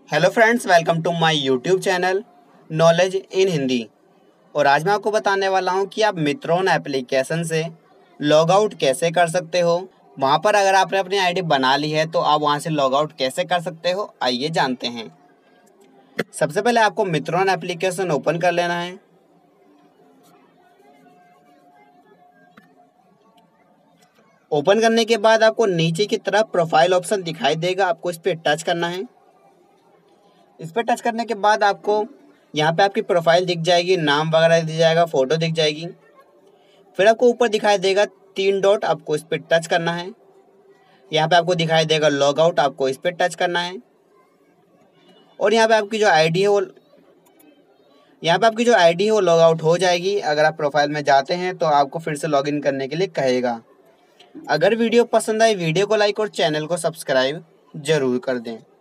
Hello friends, welcome to my YouTube channel knowledge in Hindi. और आज मैं आपको बताने वाला हूं कि आप मित्रोन एप्लीकेशन से लॉग आउट कैसे कर सकते हो। वहां पर अगर आपने अपनी आईडी बना ली है तो आप वहां से लॉग आउट कैसे कर सकते हो, आइए जानते हैं। सबसे पहले आपको मित्रोन एप्लीकेशन ओपन कर लेना है। ओपन करने के बाद आपको नीचे की तरफ प्रोफाइल ऑप्शन दिखाई देगा, आपको इस पर टच करना है। इस पर टच करने के बाद आपको यहाँ पे आपकी प्रोफाइल दिख जाएगी, नाम वगैरह दिख जाएगा, फोटो दिख जाएगी। फिर आपको ऊपर दिखाई देगा 3 डॉट, आपको इस पर टच करना है। यहाँ पे आपको दिखाई देगा लॉग आउट, आपको इस पर टच करना है। और यहाँ पे आपकी जो आईडी है वो लॉग आउट हो जाएगी। अगर आप प्रोफाइल में जाते हैं तो आपको फिर से लॉग इन करने के लिए कहेगा। अगर वीडियो पसंद आए वीडियो को लाइक और चैनल को सब्सक्राइब जरूर कर दें।